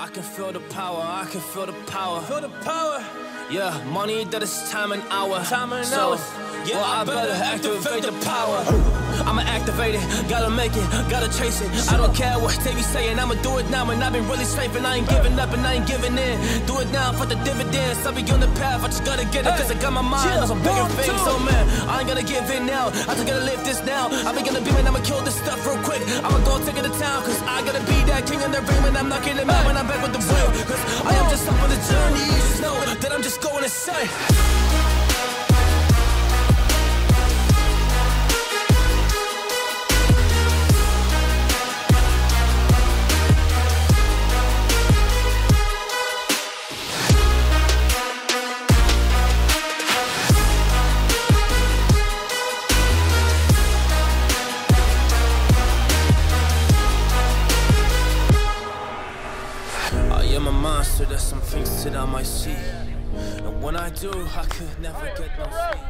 I can feel the power, I can feel the power. Feel the power. Yeah, money that is time and hour. Time and hours. Yeah, well, I better activate the power. I'ma activate it, gotta make it, gotta chase it. I don't care what they be saying, I'ma do it now. And I've been really slaving, I ain't giving up and I ain't giving in. Do it now for the dividends, I'll be on the path, I just gotta get it. Cause I got my mind on some bigger things. So man, I ain't gonna give in now, I just gotta live this now. I be gonna be man, I'ma kill this stuff real quick. I'ma go take it to town, cause I gotta be that king in the ring. When I'm knocking it out, when I'm back with the wheel. Cause I am just up on the journey, you just know that I'm just going insane. Monster, there's some things that I might see, and when I do, I could never get no sleep.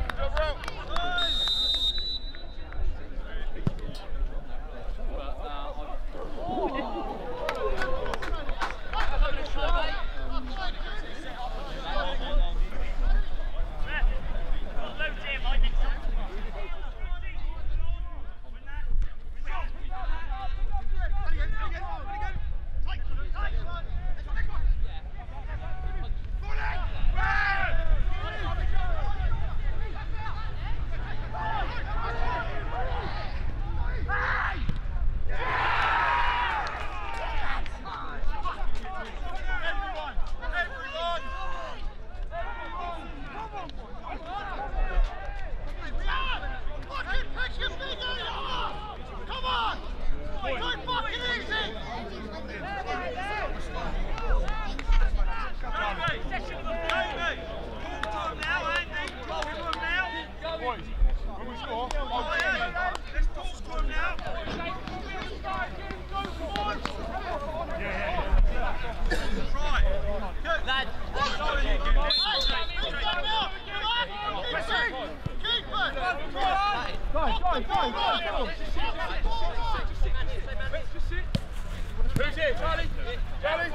Who's it, Charlie? Charlie?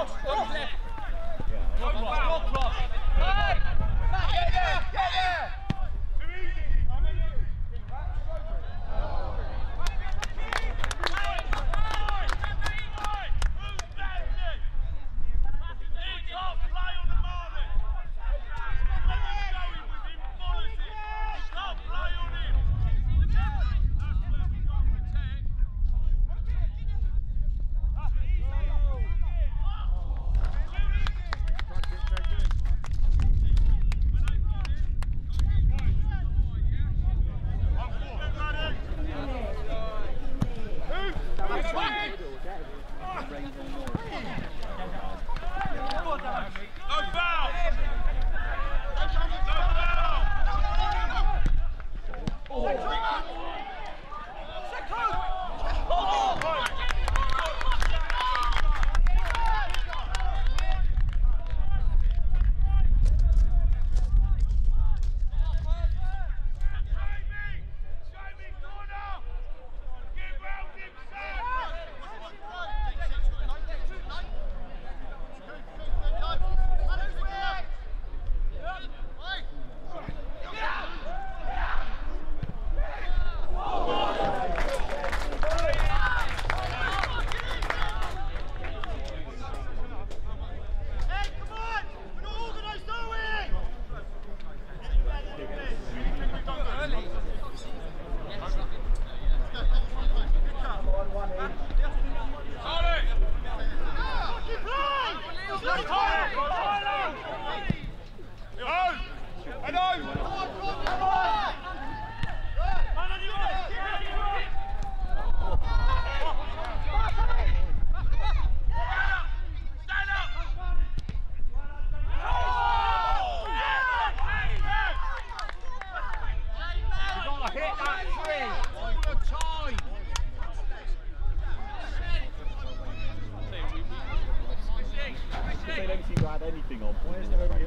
Anything on. Where's everybody?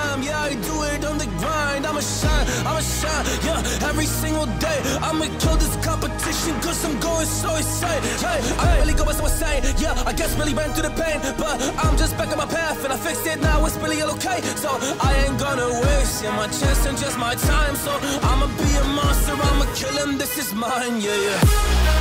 time, yeah, I do it on the grind. I'ma shine, yeah, every single day. I'ma kill this competition, cause I'm going so insane. Hey, I really go so insane, yeah, I guess really ran through the pain. But I'm just back on my path, and I fixed it, now it's really okay. So I ain't gonna waste, yeah, my chance and just my time. So I'ma be a monster, I'ma kill him, this is mine, yeah, yeah.